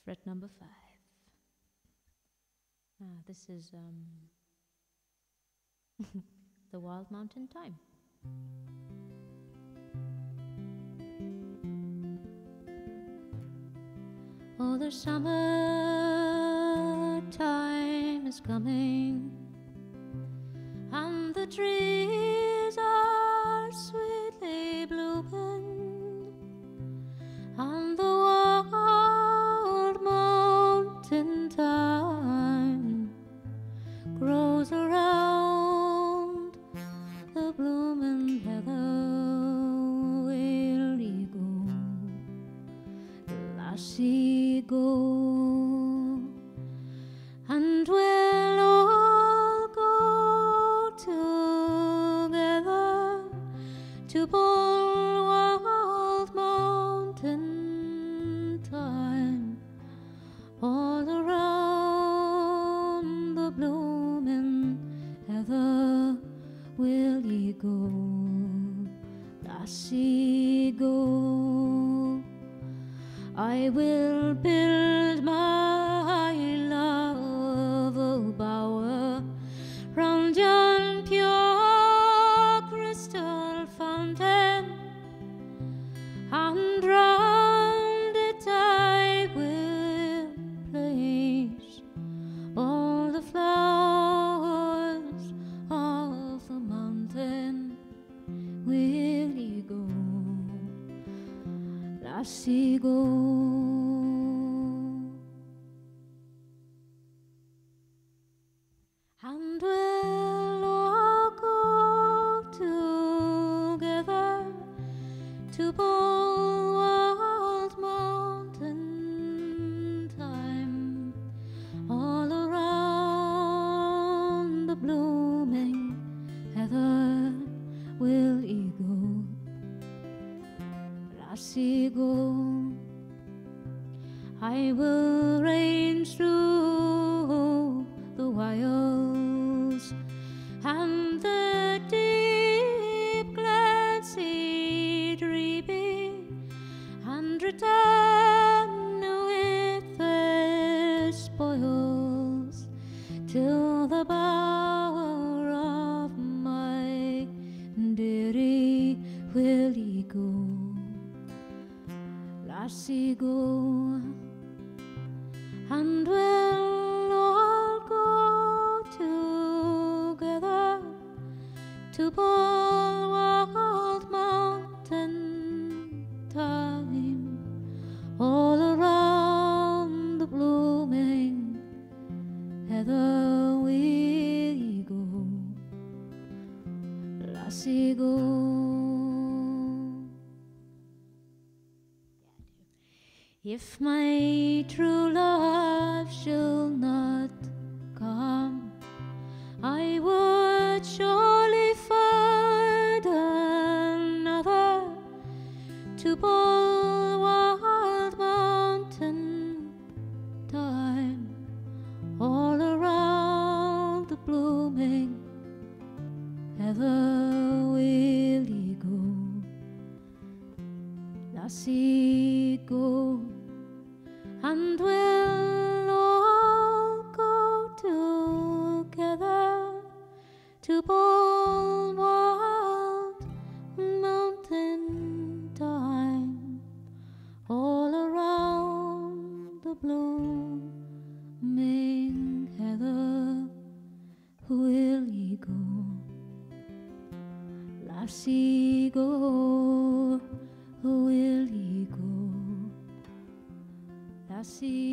fret number 5. This is the Wild Mountain Thyme. Oh, the summertime is coming, and the trees are sweetly blooming, and the wild mountain thyme grows around the blooming heather. Will ye go, lassie, go, and we'll all go together to Wild Mountain Thyme, all around the blooming heather. Will ye go, lassie, go? I will build my love a bower round yon pure crystal fountain, and round it I will place all the flowers of the mountain. Will ye go, lassie, go? And we'll all go together to Wild Mountain Thyme, all around the blooming heather. Will ye go, lassie, go? I will range through the wilds and the deep glassy reaping, and return with the spoils till the bower of my dearie. Will ye go, lassie, go? And we'll all go together to Wild Mountain Thyme, all around the blooming heather. Will ye go, lassie, go? If my true love shall not come, I would surely find another to Wild Mountain Thyme, all around the blooming heather. Will ye go, lassie, go? And we'll all go together to Wild Mountain Thyme, all around the blooming heather. Will ye go, lassie, go? Will ye go, lassie?